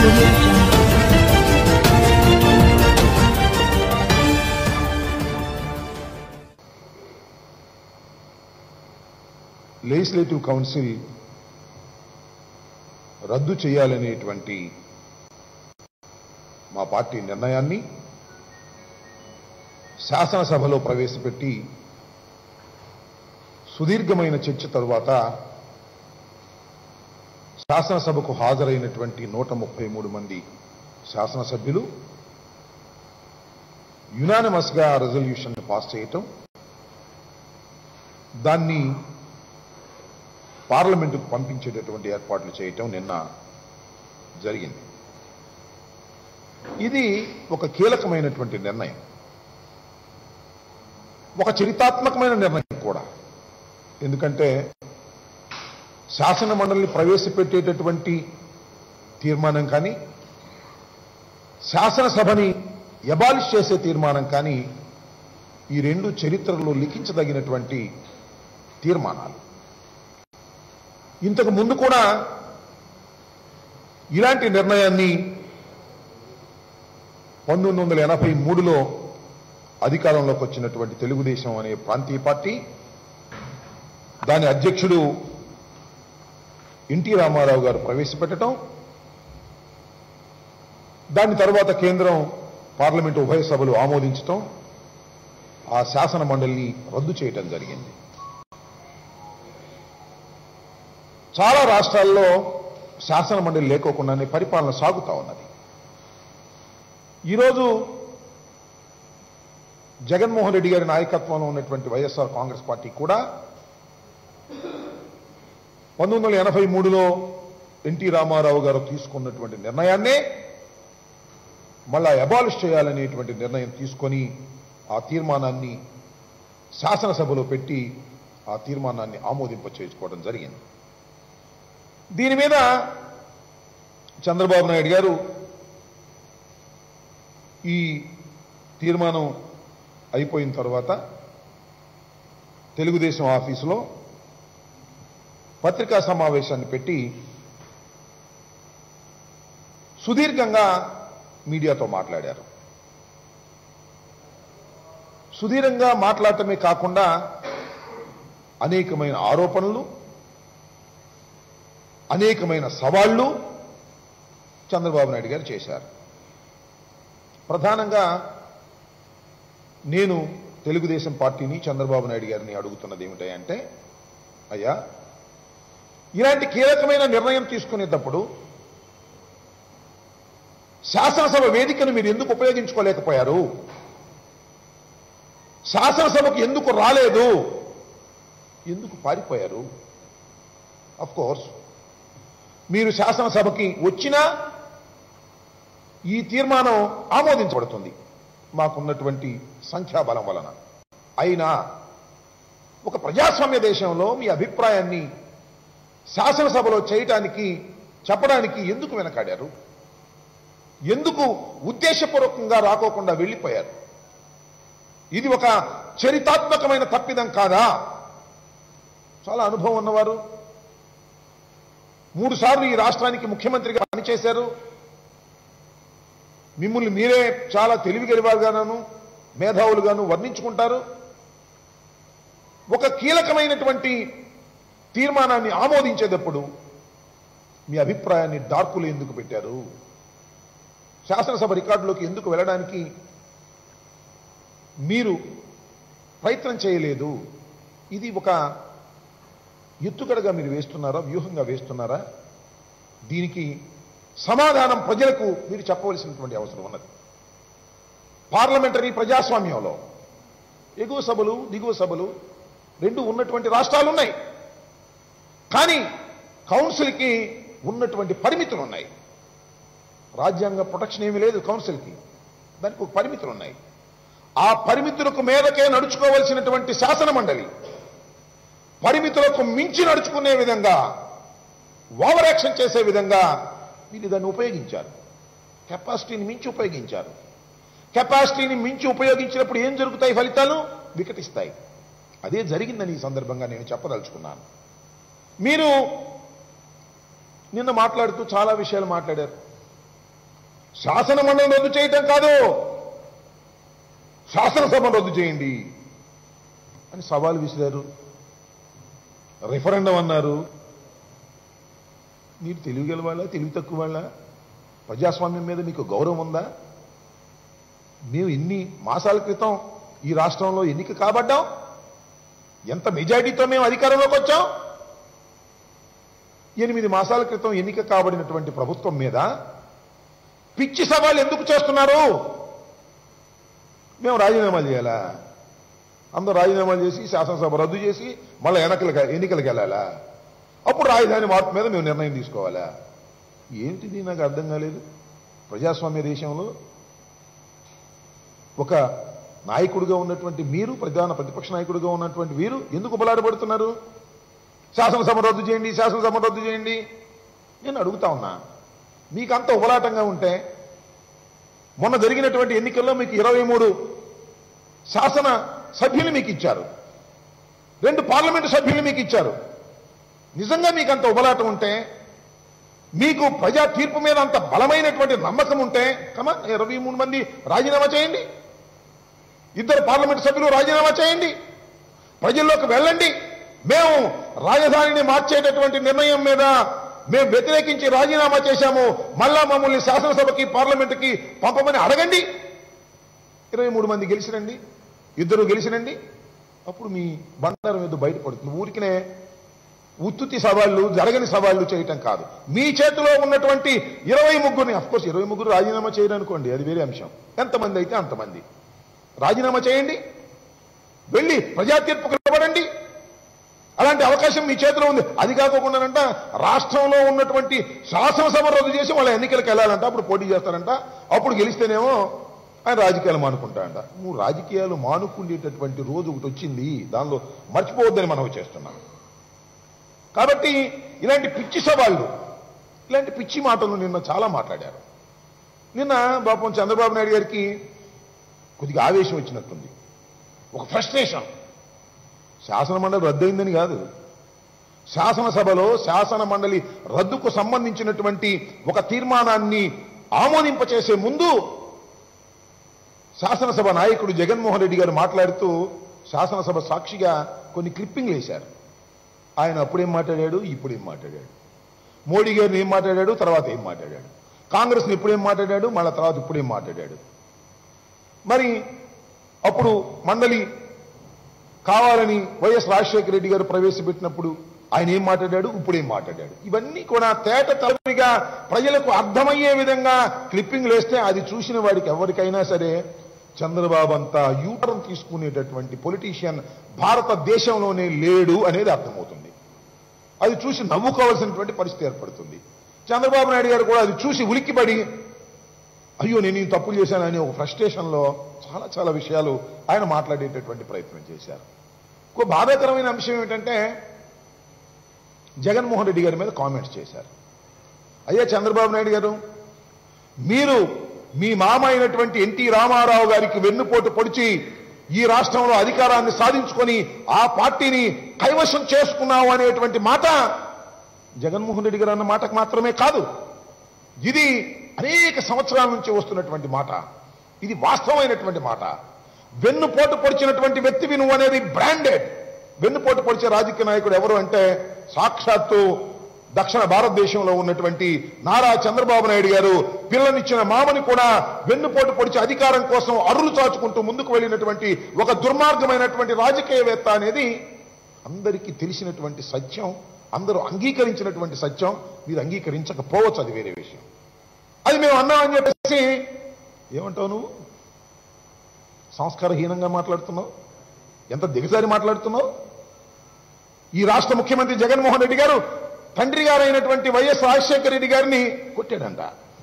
audio jungle. Legislative council రద్దు చేయాలనేటువంటి మా పార్టీ నిర్ణయాన్ని శాసనసభలో ప్రవేశపెట్టి సుదీర్ఘమైన చర్చ తరువాత శాసనసభకు హాజరైనటువంటి 133 మంది శాసనసభ్యులు యునానిమస్గా రెజల్యూషన్ పాస్ చేయటం, దాన్ని పార్లమెంటుకు పంపించేటటువంటి ఏర్పాట్లు చేయటం నిన్న జరిగింది. ఇది ఒక కీలకమైనటువంటి నిర్ణయం, ఒక చరిత్రాత్మకమైన నిర్ణయం కూడా. ఎందుకంటే శాసన మండలిని ప్రవేశపెట్టేటటువంటి తీర్మానం కానీ, శాసనసభని ఎబాలిష్ చేసే తీర్మానం కానీ, ఈ రెండు చరిత్రలో లిఖించదగినటువంటి తీర్మానాలు. ఇంతకు ముందు కూడా ఇలాంటి నిర్ణయాన్ని 1983లో అధికారంలోకి వచ్చినటువంటి తెలుగుదేశం అనే ప్రాంతీయ పార్టీ, దాని అధ్యక్షుడు ఎన్టీ రామారావు గారు ప్రవేశపెట్టడం, దాని తర్వాత కేంద్రం పార్లమెంటు ఉభయ సభలు ఆమోదించటం, ఆ శాసన మండలిని రద్దు చేయటం జరిగింది. చాలా రాష్ట్రాల్లో శాసన మండలి లేకోకుండానే పరిపాలన సాగుతా ఉన్నది. ఈరోజు జగన్మోహన్ రెడ్డి గారి నాయకత్వంలో ఉన్నటువంటి వైఎస్ఆర్ కాంగ్రెస్ పార్టీ కూడా 1983లో ఎన్టీ రామారావు గారు తీసుకున్నటువంటి నిర్ణయాన్నే మళ్ళా అబాలిష్ చేయాలనేటువంటి నిర్ణయం తీసుకొని ఆ తీర్మానాన్ని శాసనసభలో పెట్టి ఆ తీర్మానాన్ని ఆమోదింపచేసుకోవడం జరిగింది. దీని మీద చంద్రబాబు నాయుడు గారు ఈ తీర్మానం అయిపోయిన తర్వాత తెలుగుదేశం ఆఫీసులో పత్రికా సమావేశాన్ని పెట్టి సుదీర్ఘంగా మీడియాతో మాట్లాడారు. సుదీర్ఘంగా మాట్లాడటమే కాకుండా అనేకమైన ఆరోపణలు, అనేకమైన సవాళ్లు చంద్రబాబు నాయుడు గారు చేశారు. ప్రధానంగా నేను తెలుగుదేశం పార్టీని, చంద్రబాబు నాయుడు గారిని అడుగుతున్నది ఏమిటంటే, అయ్యా, ఇలాంటి కీలకమైన నిర్ణయం తీసుకునేటప్పుడు శాసనసభ వేదికను మీరు ఎందుకు ఉపయోగించుకోలేకపోయారు? శాసనసభకు ఎందుకు రాలేదు? ఎందుకు పారిపోయారు? ఆఫ్ కోర్స్ మీరు శాసనసభకి వచ్చినా ఈ తీర్మానం ఆమోదించబడుతుంది మాకున్నటువంటి సంఖ్యాబలం వలన. అయినా ఒక ప్రజాస్వామ్య దేశంలో మీ అభిప్రాయాన్ని శాసనసభలో చేయటానికి, చెప్పడానికి ఎందుకు వెనకాడారు? ఎందుకు ఉద్దేశపూర్వకంగా రాకోకుండా వెళ్ళిపోయారు? ఇది ఒక చరిత్రాత్మకమైన తప్పిదం కాదా? చాలా అనుభవం ఉన్నవారు, 3 సార్లు ఈ రాష్ట్రానికి ముఖ్యమంత్రిగా పనిచేశారు. మిమ్మల్ని మీరే చాలా తెలివిగలివారుగాను, మేధావులుగాను వర్ణించుకుంటారు. ఒక కీలకమైనటువంటి తీర్మానాన్ని ఆమోదించేటప్పుడు మీ అభిప్రాయాన్ని డార్కులు ఎందుకు పెట్టారు? శాసనసభ రికార్డులోకి ఎందుకు వెళ్ళడానికి మీరు ప్రయత్నం చేయలేదు? ఇది ఒక ఎత్తుగడగా మీరు వేస్తున్నారా, వ్యూహంగా వేస్తున్నారా? దీనికి సమాధానం ప్రజలకు మీరు చెప్పవలసినటువంటి అవసరం ఉన్నది. పార్లమెంటరీ ప్రజాస్వామ్యంలో ఎగువ సభలు, దిగువ సభలు రెండు ఉన్నటువంటి రాష్ట్రాలు ఉన్నాయి. కానీ కౌన్సిల్కి ఉన్నటువంటి పరిమితులు ఉన్నాయి. రాజ్యాంగ ప్రొటెక్షన్ ఏమీ లేదు కౌన్సిల్కి, దానికి ఒక పరిమితులు ఉన్నాయి. ఆ పరిమితులకు మేరకే నడుచుకోవలసినటువంటి శాసన మండలి పరిమితులకు మించి నడుచుకునే విధంగా, ఓవర్ యాక్షన్ చేసే విధంగా మీరు దాన్ని ఉపయోగించారు. కెపాసిటీని మించి ఉపయోగించారు. కెపాసిటీని మించి ఉపయోగించినప్పుడు ఏం జరుగుతాయి? ఫలితాలు వికటిస్తాయి. అదే జరిగిందని ఈ సందర్భంగా నేను చెప్పదలుచుకున్నాను. మీరు నిన్న మాట్లాడుతూ చాలా విషయాలు మాట్లాడారు. శాసన మండలిని రద్దు చేయటం కాదు, శాసనసభను రద్దు చేయండి అని సవాల్ విసిరారు. రిఫరెండం అన్నారు. మీరు తెలివిగల వాళ్ళ, తెలివి తక్కువ వాళ్ళ? ప్రజాస్వామ్యం మీద మీకు గౌరవం ఉందా? మేము ఎన్ని మాసాల క్రితం ఈ రాష్ట్రంలో ఎన్నిక కాబడ్డాం, ఎంత మెజారిటీతో మేము అధికారంలోకి వచ్చాం. 8 మాసాల క్రితం ఎన్నిక కాబడినటువంటి ప్రభుత్వం మీద పిచ్చి సవాళ్ళు ఎందుకు చేస్తున్నారు? మేము రాజీనామాలు చేయాలా? అందరూ రాజీనామాలు చేసి శాసనసభ రద్దు చేసి మళ్ళీ ఎన్నికలకు వెళ్ళాలా? అప్పుడు రాజధాని మార్పు మీద మేము నిర్ణయం తీసుకోవాలా? ఏంటిది నాకు అర్థం కాలేదు. ప్రజాస్వామ్య దేశంలో ఒక నాయకుడిగా ఉన్నటువంటి మీరు, ప్రధాన ప్రతిపక్ష నాయకుడిగా ఉన్నటువంటి వీరు ఎందుకు బలాడబడుతున్నారు? శాసనసభ రద్దు చేయండి, శాసనసభ రద్దు చేయండి. నేను అడుగుతా ఉన్నా, మీకంత ఉబలాటంగా ఉంటే మొన్న జరిగినటువంటి ఎన్నికల్లో మీకు 23 శాసన సభ్యులు మీకు ఇచ్చారు, 2 పార్లమెంటు సభ్యులు మీకు ఇచ్చారు. నిజంగా మీకు అంత ఉబలాటం ఉంటే, మీకు ప్రజా తీర్పు మీద అంత బలమైనటువంటి నమ్మకం ఉంటే 23 మంది రాజీనామా చేయండి, 2 పార్లమెంటు సభ్యులు రాజీనామా చేయండి, ప్రజల్లోకి వెళ్ళండి. మేము రాజధానిని మార్చేటటువంటి నిర్ణయం మీద మేము వ్యతిరేకించి రాజీనామా చేశాము, మళ్ళా మమ్మల్ని శాసనసభకి పార్లమెంటుకి పంపమని అడగండి. 23 మంది గెలిచినండి, 2 గెలిచినండి. అప్పుడు మీ బండారం ఏదో బయటపడుతుంది. ఊరికినే ఉత్తుతి సవాళ్లు, జరగని సవాళ్లు చేయటం కాదు. మీ చేతిలో ఉన్నటువంటి 23 అఫ్కోర్స్ 23 రాజీనామా చేయరనుకోండి, అది వేరే అంశం. ఎంతమంది అయితే అంతమంది రాజీనామా చేయండి, వెళ్ళి ప్రజా తీర్పుకు నిలబడండి. అలాంటి అవకాశం మీ చేతిలో ఉంది. అది కాకోకుండానంట రాష్ట్రంలో ఉన్నటువంటి శాసనసభ రద్దు చేసి వాళ్ళ ఎన్నికలకు వెళ్ళాలంట, అప్పుడు పోటీ చేస్తారంట. అప్పుడు గెలిస్తేనేమో ఆయన రాజకీయాలు మానుకుంటాడంట. నువ్వు రాజకీయాలు మానుకునేటటువంటి రోజు ఒకటి వచ్చింది, దానిలో మర్చిపోవద్దని మనం చేస్తున్నాం. కాబట్టి ఇలాంటి పిచ్చి సవాళ్ళు, ఇలాంటి పిచ్చి మాటలు నిన్న చాలా మాట్లాడారు. నిన్న పాపం చంద్రబాబు నాయుడు గారికి కొద్దిగా ఆవేశం వచ్చినట్టుంది, ఒక ఫ్రస్ట్రేషన్. శాసన మండలి రద్దయిందని కాదు, శాసనసభలో శాసన మండలి రద్దుకు సంబంధించినటువంటి ఒక తీర్మానాన్ని ఆమోదింపచేసే ముందు శాసనసభ నాయకుడు జగన్మోహన్ రెడ్డి గారు మాట్లాడుతూ శాసనసభ సాక్షిగా కొన్ని క్లిప్పింగ్లు వేశారు. ఆయన అప్పుడేం మాట్లాడాడు, ఇప్పుడేం మాట్లాడాడు, మోడీ గారిని ఏం మాట్లాడాడు, తర్వాత ఏం మాట్లాడాడు, కాంగ్రెస్ని ఎప్పుడేం మాట్లాడాడు, మళ్ళా తర్వాత ఇప్పుడేం మాట్లాడాడు. మరి అప్పుడు మండలి కావాలని వైఎస్ రాజశేఖర రెడ్డి గారు ప్రవేశపెట్టినప్పుడు ఆయన ఏం మాట్లాడాడు, ఇప్పుడేం మాట్లాడాడు. ఇవన్నీ కూడా తేట తల్లిగా ప్రజలకు అర్థమయ్యే విధంగా క్లిప్పింగ్లు వేస్తే అది చూసిన వాడికి ఎవరికైనా సరే చంద్రబాబు అంతా యూటర్న్ తీసుకునేటటువంటి పొలిటీషియన్ భారతదేశంలోనే లేడు అనేది అర్థమవుతుంది. అది చూసి నవ్వుకోవాల్సినటువంటి పరిస్థితి ఏర్పడుతుంది. చంద్రబాబు నాయుడు గారు కూడా అది చూసి ఉలిక్కిపడి అయ్యో నేను ఈ తప్పులు చేశానని ఒక ఫ్రస్ట్రేషన్లో చాలా చాలా విషయాలు ఆయన మాట్లాడేటటువంటి ప్రయత్నం చేశారు. ఇంకో బాధాకరమైన అంశం ఏమిటంటే జగన్మోహన్ రెడ్డి గారి మీద కామెంట్స్ చేశారు. అయ్యా చంద్రబాబు నాయుడు గారు, మీరు మీ మామ అయినటువంటి ఎన్టీ రామారావు గారికి వెన్నుపోటు పొడిచి ఈ రాష్ట్రంలో అధికారాన్ని సాధించుకొని ఆ పార్టీని కైవశం చేసుకున్నావు అనేటువంటి మాట జగన్మోహన్ రెడ్డి గారు అన్న మాటకు మాత్రమే కాదు, ఇది అనేక సంవత్సరాల నుంచి వస్తున్నటువంటి మాట, ఇది వాస్తవమైనటువంటి మాట. వెన్నుపోటు పొడిచినటువంటి వ్యక్తివి నువ్వు అనేది బ్రాండెడ్. వెన్నుపోటు పొడిచే రాజకీయ నాయకుడు ఎవరు అంటే సాక్షాత్తు దక్షిణ భారతదేశంలో ఉన్నటువంటి నారా చంద్రబాబు నాయుడు గారు. పిల్లనిచ్చిన మామని కూడా వెన్నుపోటు పొడిచి అధికారం కోసం అరులు చాచుకుంటూ ముందుకు వెళ్ళినటువంటి ఒక దుర్మార్గమైనటువంటి రాజకీయవేత్త అనేది అందరికీ తెలిసినటువంటి సత్యం, అందరూ అంగీకరించినటువంటి సత్యం. మీరు అంగీకరించకపోవచ్చు, అది వేరే విషయం. అది మేము అన్నామని చెప్పేసి ఏమంటావు నువ్వు? సంస్కారహీనంగా మాట్లాడుతున్నావు, ఎంత దిగజారి మాట్లాడుతున్నావు. ఈ రాష్ట్ర ముఖ్యమంత్రి జగన్మోహన్ రెడ్డి గారు తండ్రి గారైనటువంటి వైఎస్ రాజశేఖర రెడ్డి గారిని కొట్టాడంట.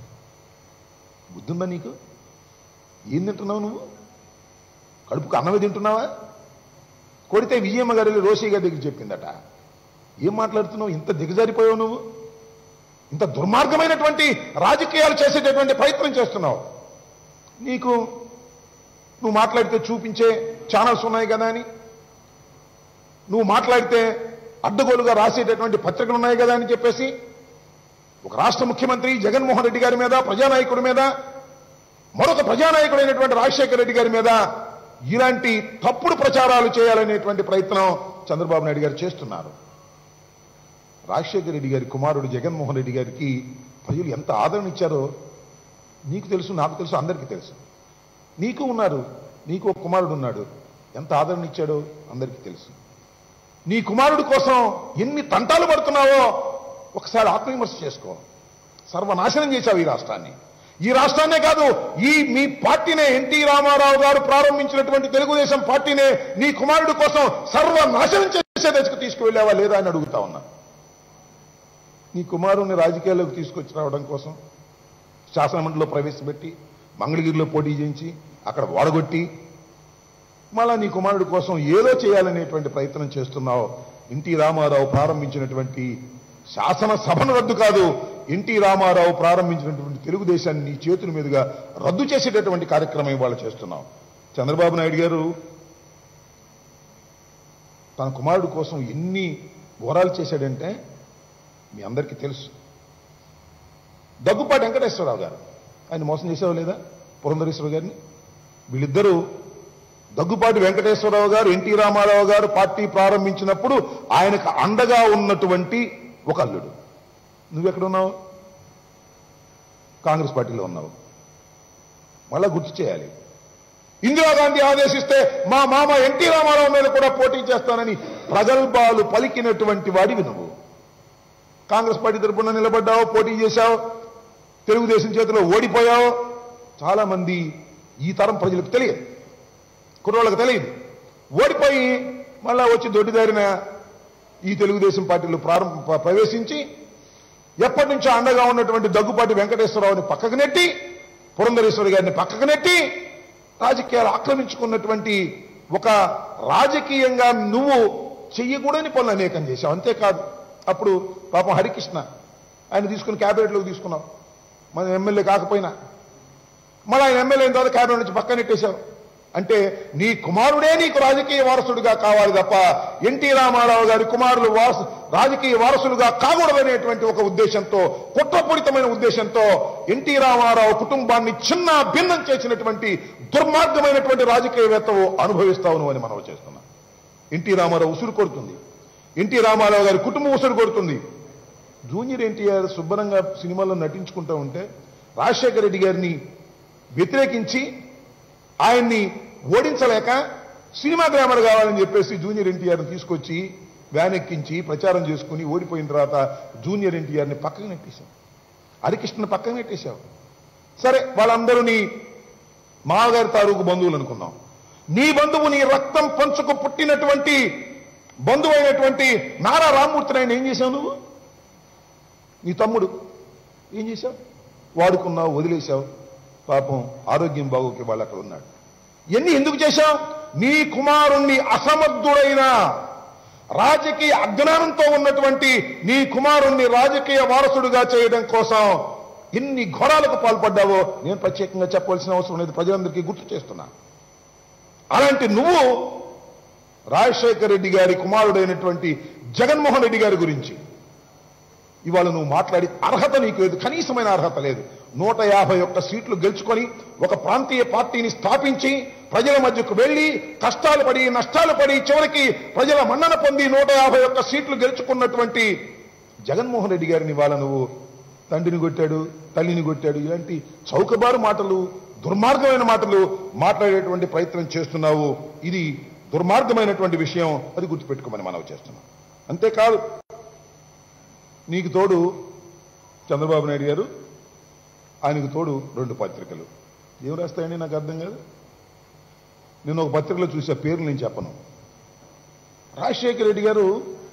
బుద్ధుందా నీకు? ఏం తింటున్నావు నువ్వు? కడుపుకు అన్నమే తింటున్నావా? కొడితే విజయమ్మ గారు రోషి గారి దగ్గర చెప్పిందట. ఏం మాట్లాడుతున్నావు? ఇంత దిగజారిపోయావు నువ్వు, ఇంత దుర్మార్గమైనటువంటి రాజకీయాలు చేసేటటువంటి ప్రయత్నం చేస్తున్నావు. నీకు నువ్వు మాట్లాడితే చూపించే ఛానల్స్ ఉన్నాయి కదా అని, నువ్వు మాట్లాడితే అడ్డగోలుగా రాసేటటువంటి పత్రికలు ఉన్నాయి కదా అని చెప్పేసి ఒక రాష్ట్ర ముఖ్యమంత్రి జగన్మోహన్ రెడ్డి గారి మీద, ప్రజానాయకుడి మీద, మరొక ప్రజానాయకుడైనటువంటి రాజశేఖర రెడ్డి గారి మీద ఇలాంటి తప్పుడు ప్రచారాలు చేయాలనేటువంటి ప్రయత్నం చంద్రబాబు నాయుడు గారు చేస్తున్నారు. రాజశేఖర రెడ్డి గారి కుమారుడు జగన్మోహన్ రెడ్డి గారికి ప్రజలు ఎంత ఆదరణ ఇచ్చారో నీకు తెలుసు, నాకు తెలుసు, అందరికీ తెలుసు. నీకు ఉన్నారు, నీకు ఒక కుమారుడు ఉన్నాడు, ఎంత ఆదరణ ఇచ్చాడో అందరికీ తెలుసు. నీ కుమారుడు కోసం ఎన్ని తంటాలు పడుతున్నావో ఒకసారి ఆత్మవిమర్శ చేసుకో. సర్వనాశనం చేశావు ఈ రాష్ట్రాన్ని. ఈ రాష్ట్రాన్నే కాదు, ఈ మీ పార్టీనే, ఎన్టీ రామారావు గారు ప్రారంభించినటువంటి తెలుగుదేశం పార్టీనే నీ కుమారుడు కోసం సర్వనాశనం చేసే దశకు తీసుకువెళ్ళావా లేదా అని అడుగుతా ఉన్నా. నీ కుమారుడిని రాజకీయాల్లోకి తీసుకొచ్చి రావడం కోసం శాసనమండలిలో ప్రవేశపెట్టి మంగళగిరిలో పోటీ చేయించి అక్కడ ఓడగొట్టి మళ్ళా నీ కుమారుడి కోసం ఏదో చేయాలనేటువంటి ప్రయత్నం చేస్తున్నావు. ఎన్టీ రామారావు ప్రారంభించినటువంటి శాసనసభను రద్దు కాదు, ఎన్టీ రామారావు ప్రారంభించినటువంటి తెలుగుదేశాన్ని నీ చేతుల మీదుగా రద్దు చేసేటటువంటి కార్యక్రమం ఇవాళ చేస్తున్నావు. చంద్రబాబు నాయుడు గారు తన కుమారుడు కోసం ఎన్ని ఘోరాలు చేశాడంటే మీ అందరికీ తెలుసు. దగ్గుపాటి వెంకటేశ్వరరావు గారు ఆయన మోసం చేసావా లేదా? పురంధరేశ్వర గారిని. వీళ్ళిద్దరూ, దగ్గుపాటి వెంకటేశ్వరరావు గారు ఎన్టీ రామారావు గారు పార్టీ ప్రారంభించినప్పుడు ఆయనకు అండగా ఉన్నటువంటి ఒక అల్లుడు. నువ్వెక్కడున్నావు? కాంగ్రెస్ పార్టీలో ఉన్నావు. మళ్ళా గుర్తు చేయాలి. ఇందిరాగాంధీ ఆదేశిస్తే మా మామ ఎన్టీ రామారావు మీద కూడా పోటీ చేస్తానని ప్రగల్భాలు పలికినటువంటి వాడివి నువ్వు. కాంగ్రెస్ పార్టీ తరఫున నిలబడ్డావు, పోటీ చేశావు, తెలుగుదేశం చేతిలో ఓడిపోయావు. చాలా మంది ఈ తరం ప్రజలకు తెలియదు, కుర్రోళ్ళకి తెలియదు. ఓడిపోయి మళ్ళా వచ్చి దొడ్డిదారిన ఈ తెలుగుదేశం పార్టీలో ప్రవేశించి ఎప్పటి నుంచో అండగా ఉన్నటువంటి దగ్గుపాటి వెంకటేశ్వరరావుని పక్కకు నెట్టి, పురంధరేశ్వరి గారిని పక్కకు నెట్టి రాజకీయాలు ఆక్రమించుకున్నటువంటి ఒక రాజకీయంగా నువ్వు చెయ్యకూడని పనులు అనేకం చేశావు. అంతేకాదు, అప్పుడు పాపం హరికృష్ణ ఆయన తీసుకుని క్యాబినెట్లోకి తీసుకున్నావు. మన ఎమ్మెల్యే కాకపోయినా మళ్ళీ ఆయన ఎమ్మెల్యే అయిన తర్వాత క్యాబినెట్ నుంచి పక్కన నెట్టేశావు. అంటే నీ కుమారుడే నీకు రాజకీయ వారసుడిగా కావాలి తప్ప ఎన్టీ రామారావు గారి కుమారులు రాజకీయ వారసులుగా కాకూడదనేటువంటి ఒక ఉద్దేశంతో, కుట్రపూరితమైన ఉద్దేశంతో ఎన్టీ రామారావు కుటుంబాన్ని చిన్న భిన్నం చేసినటువంటి దుర్మార్గమైనటువంటి రాజకీయవేత్తవు అనుభవిస్తావు నువ్వు అని మనం చేస్తున్నాం. ఎన్టీ రామారావు ఉసురు కొడుతుంది, ఎన్టీ రామారావు గారి కుటుంబం ఉసురు కొడుతుంది. జూనియర్ ఎన్టీఆర్ శుభ్రంగా సినిమాల్లో నటించుకుంటూ ఉంటే రాజశేఖర రెడ్డి గారిని వ్యతిరేకించి ఆయన్ని ఓడించలేక సినిమా గ్లామర్ కావాలని చెప్పేసి జూనియర్ ఎన్టీఆర్ని తీసుకొచ్చి వ్యాన్ ఎక్కించి ప్రచారం చేసుకుని ఓడిపోయిన తర్వాత జూనియర్ ఎన్టీఆర్ని పక్కకు నెట్టేశావు, హరికృష్ణని పక్కకు నెట్టేశావు. సరే, వాళ్ళందరూ నీ మావగారి తాలూకు బంధువులు అనుకున్నాం. నీ బంధువు, నీ రక్తం పంచుకు పుట్టినటువంటి బంధువు అయినటువంటి నారా రామ్మూర్తిని ఆయన ఏం చేశావు నువ్వు? నీ తమ్ముడు ఏం చేశావు? వాడుకున్నావు, వదిలేశావు. పాపం ఆరోగ్యం బాగోకి వాళ్ళు అక్కడ ఉన్నాడు. ఇవన్నీ ఎందుకు చేశావు? నీ కుమారుణ్ణి అసమర్థుడైన రాజకీయ అజ్ఞానంతో ఉన్నటువంటి నీ కుమారుణ్ణి రాజకీయ వారసుడుగా చేయడం కోసం ఎన్ని ఘోరాలకు పాల్పడ్డావో నేను ప్రత్యేకంగా చెప్పవలసిన అవసరం లేదు, ప్రజలందరికీ గుర్తు చేస్తున్నా. అలాంటి నువ్వు రాజశేఖర రెడ్డి గారి కుమారుడైనటువంటి జగన్మోహన్ రెడ్డి గారి గురించి ఇవాళ నువ్వు మాట్లాడి అర్హత నీకు లేదు, కనీసమైన అర్హత లేదు. 151 సీట్లు గెలుచుకొని ఒక ప్రాంతీయ పార్టీని స్థాపించి ప్రజల మధ్యకు వెళ్లి కష్టాలు పడి నష్టాలు పడి చివరికి ప్రజల మన్నన పొంది 151 సీట్లు గెలుచుకున్నటువంటి జగన్మోహన్ రెడ్డి గారిని ఇవాళ నువ్వు తండ్రిని కొట్టాడు, తల్లిని కొట్టాడు, ఇలాంటి చౌకబారు మాటలు, దుర్మార్గమైన మాటలు మాట్లాడేటువంటి ప్రయత్నం చేస్తున్నావు. ఇది దుర్మార్గమైనటువంటి విషయం, అది గుర్తుపెట్టుకోమని మనవి చేస్తున్నాం. అంతేకాదు, నీకు తోడు చంద్రబాబు నాయుడు గారు, ఆయనకు తోడు 2 పత్రికలు. ఏం రాస్తాయండి నాకు అర్థం కాదు. నేను ఒక పత్రికలో చూసే పేర్లు నేను చెప్పను. రాజశేఖర రెడ్డి గారు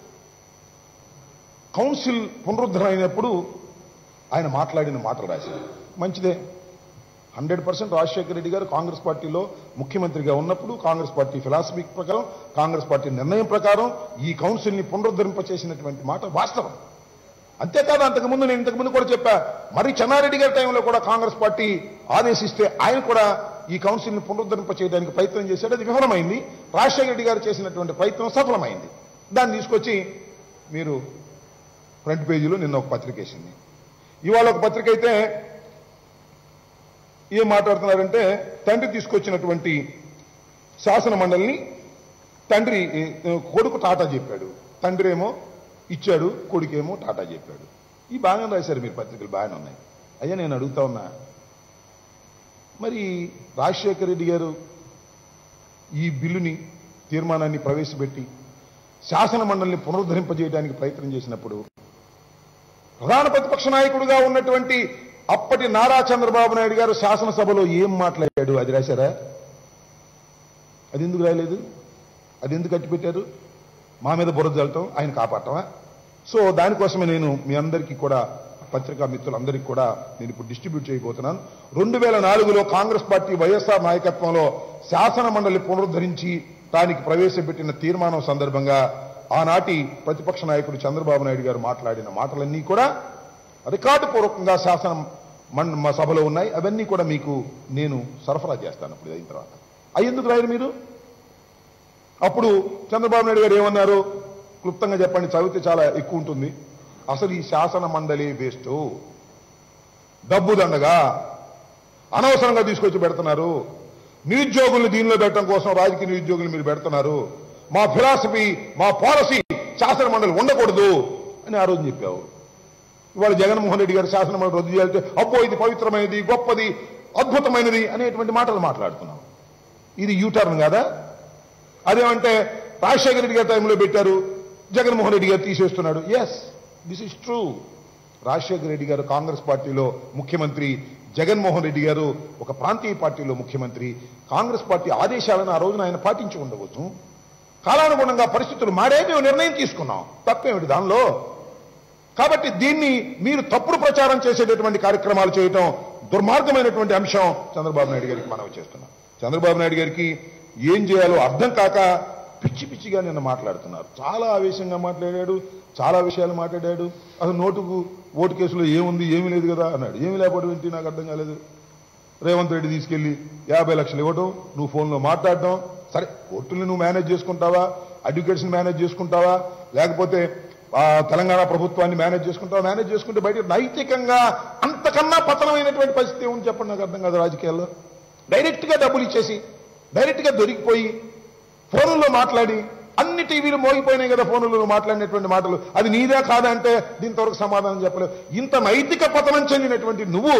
కౌన్సిల్ పునరుద్ధరణ అయినప్పుడు ఆయన మాట్లాడిన మాటలు రాశారు. మంచిదే, 100% రాజశేఖర రెడ్డి గారు కాంగ్రెస్ పార్టీలో ముఖ్యమంత్రిగా ఉన్నప్పుడు కాంగ్రెస్ పార్టీ ఫిలాసఫీ ప్రకారం, కాంగ్రెస్ పార్టీ నిర్ణయం ప్రకారం ఈ కౌన్సిల్ని పునరుద్ధరింపచేసినటువంటి మాట వాస్తవం. అంతేకాదు, అంతకుముందు నేను ఇంతకుముందు కూడా చెప్పా, మరి చెన్నారెడ్డి గారి టైంలో కూడా కాంగ్రెస్ పార్టీ ఆదేశిస్తే ఆయన కూడా ఈ కౌన్సిల్ని పునరుద్ధరింప చేయడానికి ప్రయత్నం చేశాడు. అది విఫలమైంది. రాజశేఖర రెడ్డి గారు చేసినటువంటి ప్రయత్నం సఫలమైంది. దాన్ని తీసుకొచ్చి మీరు ఫ్రంట్ పేజీలో నిన్న ఒక పత్రిక వేసింది. ఇవాళ ఒక పత్రిక అయితే ఏం మాట్లాడుతున్నారంటే తండ్రి తీసుకొచ్చినటువంటి శాసన మండలిని తండ్రి కొడుకు టాటా చెప్పాడు, తండ్రి ఏమో ఇచ్చాడు, కొడుకేమో టాటా చెప్పాడు. ఈ బాగానే రాశారు మీరు, పత్రికలు బాగానే ఉన్నాయి. అయ్యా నేను అడుగుతా ఉన్నా, మరి రాజశేఖర రెడ్డి గారు ఈ బిల్లుని తీర్మానాన్ని ప్రవేశపెట్టి శాసన మండలిని పునరుద్ధరింపజేయడానికి ప్రయత్నం చేసినప్పుడు ప్రధాన ప్రతిపక్ష నాయకుడిగా ఉన్నటువంటి అప్పటి నారా చంద్రబాబు నాయుడు గారు శాసనసభలో ఏం మాట్లాడాడు అది రాశారా? అది ఎందుకు రాయలేదు? అది ఎందుకు కట్టిపెట్టారు? మా మీద బురద జల్లటం, ఆయన కాపాడటమా? సో దానికోసమే నేను మీ అందరికీ కూడా, పత్రికా మిత్రులందరికీ కూడా నేను ఇప్పుడు డిస్ట్రిబ్యూట్ చేయబోతున్నాను. 2004లో కాంగ్రెస్ పార్టీ వైఎస్ఆర్ నాయకత్వంలో శాసన మండలి పునరుద్ధరించి దానికి ప్రవేశపెట్టిన తీర్మానం సందర్భంగా ఆనాటి ప్రతిపక్ష నాయకుడు చంద్రబాబు నాయుడు గారు మాట్లాడిన మాటలన్నీ కూడా రికార్డు పూర్వకంగా శాసన సభలో ఉన్నాయి. అవన్నీ కూడా మీకు నేను సరఫరా చేస్తాను ఇప్పుడు అయిన తర్వాత. అవి ఎందుకు రాయరు మీరు? అప్పుడు చంద్రబాబు నాయుడు గారు ఏమన్నారు క్లుప్తంగా చెప్పండి, చదివితే చాలా ఎక్కువ ఉంటుంది. అసలు ఈ శాసన మండలి వేస్ట్, డబ్బు దండగా అనవసరంగా తీసుకొచ్చి పెడుతున్నారు, నిరుద్యోగుల్ని దీనిలో పెట్టడం కోసం రాజకీయ నిరుద్యోగులు మీరు పెడుతున్నారు, మా ఫిలాసఫీ మా పాలసీ శాసన మండలి ఉండకూడదు అని ఆ రోజు చెప్పావు. ఇవాళ జగన్మోహన్ రెడ్డి గారు శాసన మండలి రద్దు చేయాలంటే అబ్బో ఇది పవిత్రమైనది, గొప్పది, అద్భుతమైనది అనేటువంటి మాటలు మాట్లాడుతున్నాం. ఇది యూటర్న్ కాదా? అదేమంటే రాజశేఖర రెడ్డి గారి టైంలో పెట్టారు, జగన్మోహన్ రెడ్డి గారు తీసేస్తున్నాడు. Yes, this is true. Rajasekhara Reddy గారు కాంగ్రెస్ పార్టీలో ముఖ్యమంత్రి, జగన్మోహన్ రెడ్డి గారు ఒక ప్రాంతీయ పార్టీలో ముఖ్యమంత్రి. కాంగ్రెస్ పార్టీ ఆదేశాలను ఆ రోజున ఆయన పాటించి ఉండవచ్చు. కాలానుగుణంగా పరిస్థితులు మారే మేము నిర్ణయం తీసుకున్నాం, తప్పేమిటి దానిలో? కాబట్టి దీన్ని మీరు తప్పుడు ప్రచారం చేసేటటువంటి కార్యక్రమాలు చేయటం దుర్మార్గమైనటువంటి అంశం చంద్రబాబు నాయుడు గారికి మనవి చేస్తున్నాం. చంద్రబాబు నాయుడు గారికి ఏం చేయాలో అర్థం కాక పిచ్చి పిచ్చిగా నిన్న మాట్లాడుతున్నారు. చాలా ఆవేశంగా మాట్లాడాడు, చాలా విషయాలు మాట్లాడాడు. అసలు ఓటు కేసులో ఏముంది, ఏమీ లేదు కదా అన్నాడు. ఏమీ లేకపోవడం ఏంటి నాకు అర్థం కాలేదు. రేవంత్ రెడ్డి తీసుకెళ్లి 50 లక్షలు ఇవ్వడం, నువ్వు ఫోన్లో మాట్లాడడం, సరే కోర్టుల్ని నువ్వు మేనేజ్ చేసుకుంటావా, అడ్వకేట్స్ని మేనేజ్ చేసుకుంటావా, లేకపోతే తెలంగాణ ప్రభుత్వాన్ని మేనేజ్ చేసుకుంటావా? మేనేజ్ చేసుకుంటే బయట నైతికంగా అంతకన్నా పతనమైనటువంటి పరిస్థితి ఏముంది చెప్పండి, నాకు అర్థం కాదు. రాజకీయాల్లో డైరెక్ట్గా డబ్బులు ఇచ్చేసి డైరెక్ట్గా దొరికిపోయి ఫోన్లో మాట్లాడి, అన్ని టీవీలు మోగిపోయినాయి కదా ఫోన్లలో మాట్లాడినటువంటి మాటలు, అది నీదే కాదా అంటే దీంతవరకు సమాధానం చెప్పలేవు. ఇంత నైతిక పతనం చెందినటువంటి నువ్వు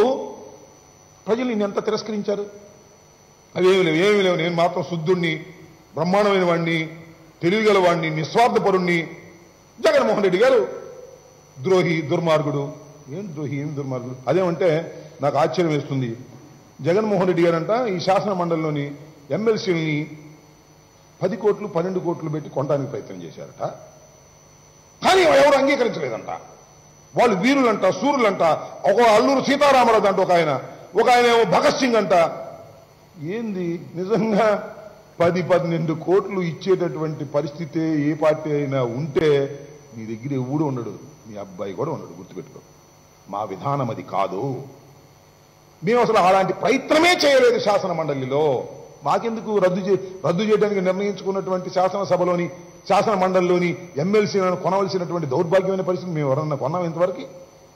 ప్రజలు నిన్ను ఎంత తిరస్కరించారు? అవేమి లేవు. నేను మాత్రం శుద్ధుణ్ణి, బ్రహ్మాండమైన వాడిని, తెలివిగల వాడిని, నిస్వార్థపరుణ్ణి. జగన్మోహన్ రెడ్డి గారు ద్రోహి, దుర్మార్గుడు. ఏం ద్రోహి, ఏం దుర్మార్గుడు? అదేమంటే నాకు ఆశ్చర్యం వేస్తుంది. జగన్మోహన్ రెడ్డి గారంట ఈ శాసన మండలిలోని ఎమ్మెల్సీలని 10 కోట్లు 12 కోట్లు పెట్టి కొనడానికి ప్రయత్నం చేశారట. కానీ ఎవరు అంగీకరించలేదంట. వాళ్ళు వీరులంట, సూర్యులంట. ఒక అల్లూరు సీతారామరాజు అంట ఒక ఆయన ఏమో భగత్ సింగ్ అంట. ఏంది నిజంగా 10-12 కోట్లు ఇచ్చేటటువంటి పరిస్థితి ఏ పార్టీ అయినా ఉంటే నీ దగ్గర ఎవడు ఉండడు, మీ అబ్బాయి కూడా ఉండడు. గుర్తుపెట్టుకో, మా విధానం అది కాదు. మేము అసలు అలాంటి ప్రయత్నమే చేయలేదు శాసన మండలిలో. మాకెందుకు రద్దు చేయడానికి నిర్ణయించుకున్నటువంటి శాసనసభలోని శాసన మండలిలోని ఎమ్మెల్సీలను కొనవలసినటువంటి దౌర్భాగ్యమైన పరిస్థితి మేము ఎవరన్నా కొన్నాం ఇంతవరకు?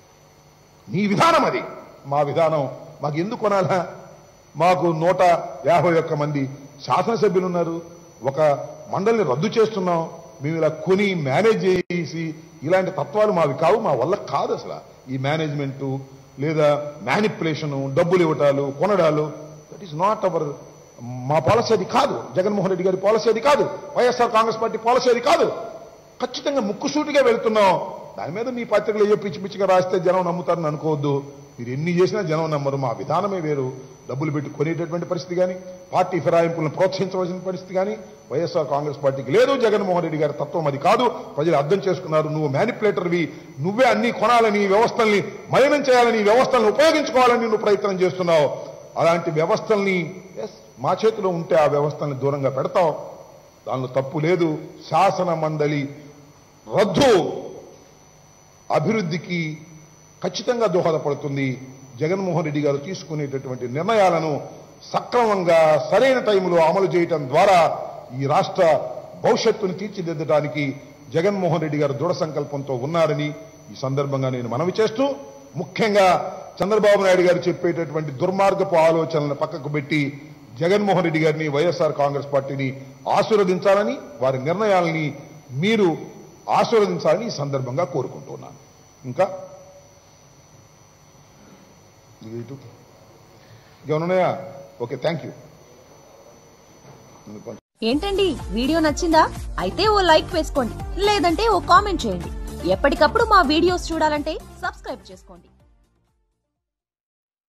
నీ విధానం అది, మా విధానం. మాకు ఎందుకు కొనాలా? మాకు 151 మంది శాసనసభ్యులు ఉన్నారు. ఒక మండలిని రద్దు చేస్తున్నాం, మేము ఇలా కొని మేనేజ్ చేసి ఇలాంటి తత్వాలు మావి కావు, మా వల్ల కాదు అసలు. ఈ మేనేజ్మెంటు లేదా మ్యానిపులేషను, డబ్బులు ఇవ్వటాలు, కొనడాలు, దట్ ఈస్ నాట్ అవర్. మా పాలసీ అది కాదు. జగన్మోహన్ రెడ్డి గారి పాలసీ అది కాదు. వైఎస్ఆర్ కాంగ్రెస్ పార్టీ పాలసీ అది కాదు. ఖచ్చితంగా ముక్కుసూటిగా వెళ్తున్నాం. దాని మీద మీ పత్రికలు ఏదో పిచ్చి పిచ్చిగా రాస్తే జనం నమ్ముతారని అనుకోవద్దు. మీరు ఎన్ని చేసినా జనం నమ్మరు. మా విధానమే వేరు. డబ్బులు పెట్టి కొనేటటువంటి పరిస్థితి కానీ, పార్టీ ఫిరాయింపులను ప్రోత్సహించవలసిన పరిస్థితి కానీ వైఎస్ఆర్ కాంగ్రెస్ పార్టీకి లేదు. జగన్మోహన్ రెడ్డి గారి తత్వం అది కాదు. ప్రజలు అర్థం చేసుకున్నారు. నువ్వు మ్యానిపులేటర్వి, నువ్వే అన్ని కొనాలని, వ్యవస్థల్ని మలినం చేయాలని, వ్యవస్థలను ఉపయోగించుకోవాలని నువ్వు ప్రయత్నం చేస్తున్నావు. అలాంటి వ్యవస్థల్ని మా చేతిలో ఉంటే ఆ వ్యవస్థల్ని దూరంగా పెడతాం, దానిలో తప్పు లేదు. శాసన మండలి రద్దు అభివృద్ధికి ఖచ్చితంగా దోహదపడుతుంది. జగన్మోహన్ రెడ్డి గారు తీసుకునేటటువంటి నిర్ణయాలను సక్రమంగా సరైన టైంలో అమలు చేయటం ద్వారా ఈ రాష్ట్ర భవిష్యత్తును తీర్చిదిద్దడానికి జగన్మోహన్ రెడ్డి గారు దృఢ సంకల్పంతో ఉన్నారని ఈ సందర్భంగా నేను మనవి చేస్తూ, ముఖ్యంగా చంద్రబాబు నాయుడు గారు చెప్పేటటువంటి దుర్మార్గపు ఆలోచనలను పక్కకు పెట్టి జగన్మోహన్ రెడ్డి గారిని, వైఎస్ఆర్ కాంగ్రెస్ పార్టీని ఆశీర్వదించాలని, వారి నిర్ణయాలని మీరు ఆశీర్వదించాలని ఈ సందర్భంగా కోరుకుంటున్నాను. ఇంకా ఏమన్నాయా? Okay, thank you. ఏంటండి, వీడియో నచ్చిందా? అయితే ఓ లైక్ వేసుకోండి, లేదంటే ఓ కామెంట్ చేయండి. ఎప్పటికప్పుడు మా వీడియోస్ చూడాలంటే సబ్స్క్రైబ్ చేసుకోండి.